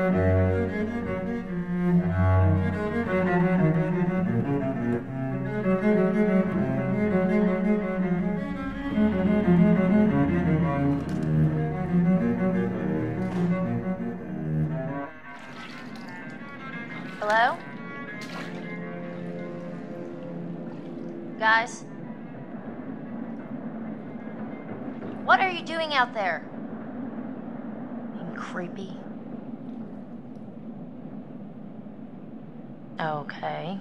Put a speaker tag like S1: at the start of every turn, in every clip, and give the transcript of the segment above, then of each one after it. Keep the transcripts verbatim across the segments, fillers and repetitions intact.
S1: Hello? Guys? What are you doing out there? Being creepy. Okay.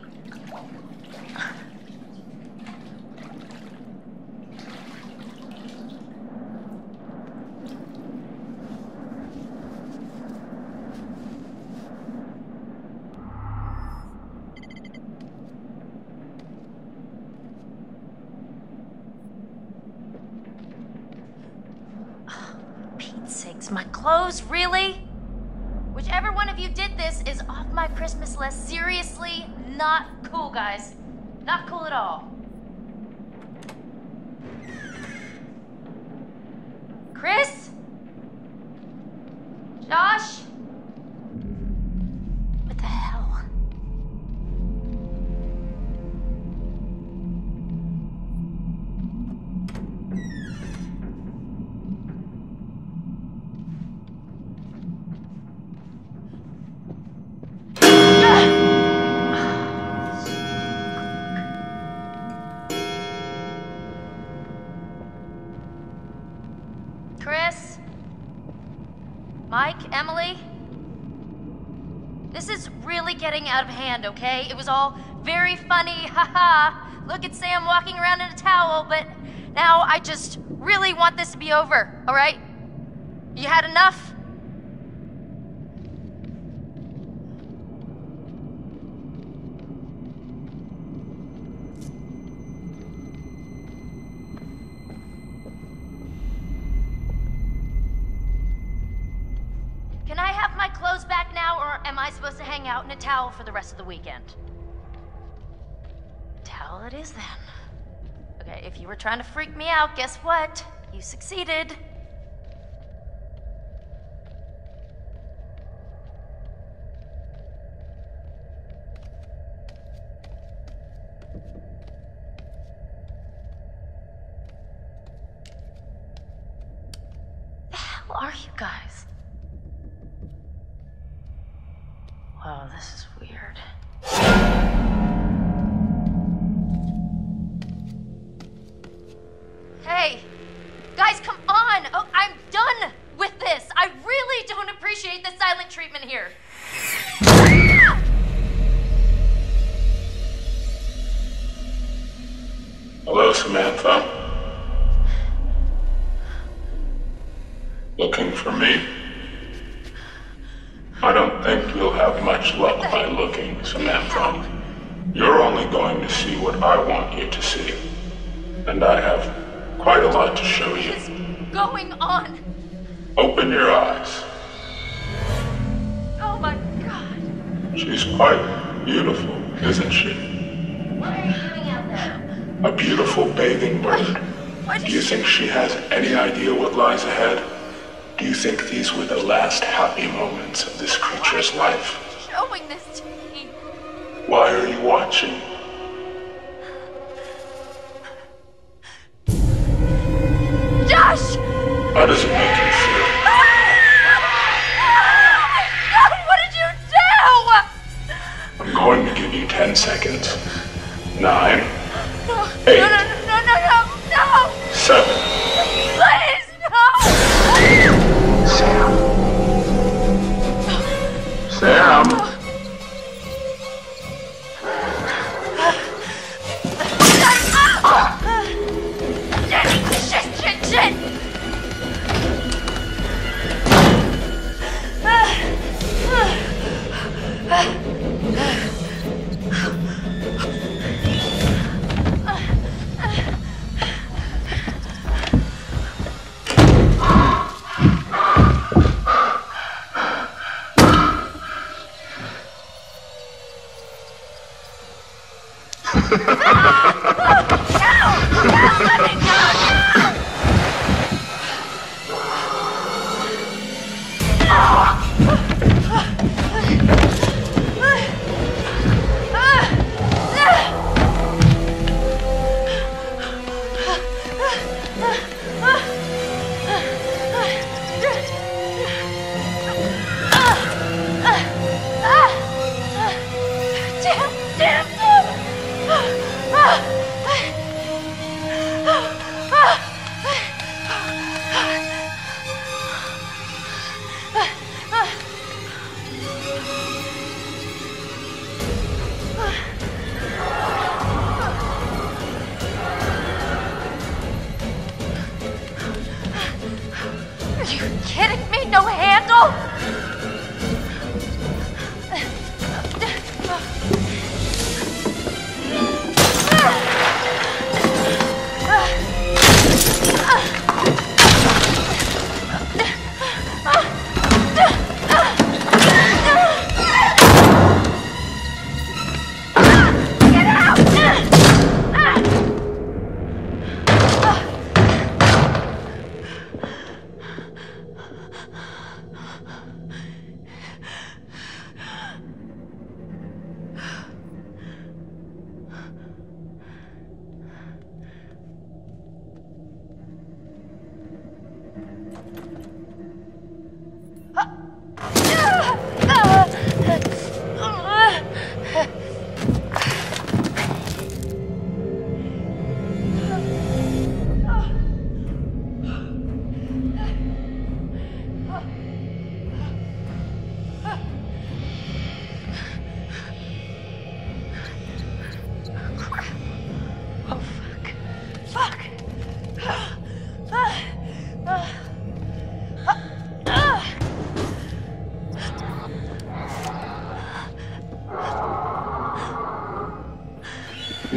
S1: Sakes, my clothes, really? Whichever one of you did this is off my Christmas list. Seriously, not cool, guys. Not cool at all. Chris? Josh? What the hell? Chris? Mike? Emily? This is really getting out of hand, okay? It was all very funny, haha. Look at Sam walking around in a towel, but now I just really want this to be over, alright? You had enough? Can I have my clothes back now, or am I supposed to hang out in a towel for the rest of the weekend? Towel it is then. Okay, if you were trying to freak me out, guess what? You succeeded. The hell are you guys? Wow, this is weird. Hey! Guys, come on! Oh, I'm done with this! I really don't appreciate the silent treatment here.
S2: Hello, Samantha. Looking for me? I don't think you'll have much luck by looking, Samantha. You're only going to see what I want you to see. And I have quite a lot to show you.
S1: What is going on?
S2: Open your eyes.
S1: Oh my god.
S2: She's quite beautiful, isn't she?
S1: What are you doing out there?
S2: A beautiful bathing bird.
S1: What
S2: Do you think she has any idea what lies ahead? Do you think these were the last happy moments of this creature's life?
S1: Showing this to me.
S2: Why are you watching?
S1: Josh!
S2: How does it make you feel?
S1: God, what did you do?
S2: I'm going to give you ten seconds. Nine.
S1: No,
S2: Eight.
S1: no, no, no, no, no, no!
S2: Seven.
S1: Please, no!
S2: Sam. Sam.
S1: Shit, shit, shit!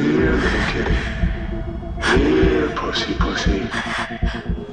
S2: Here, little kitty. Here, pussy, pussy.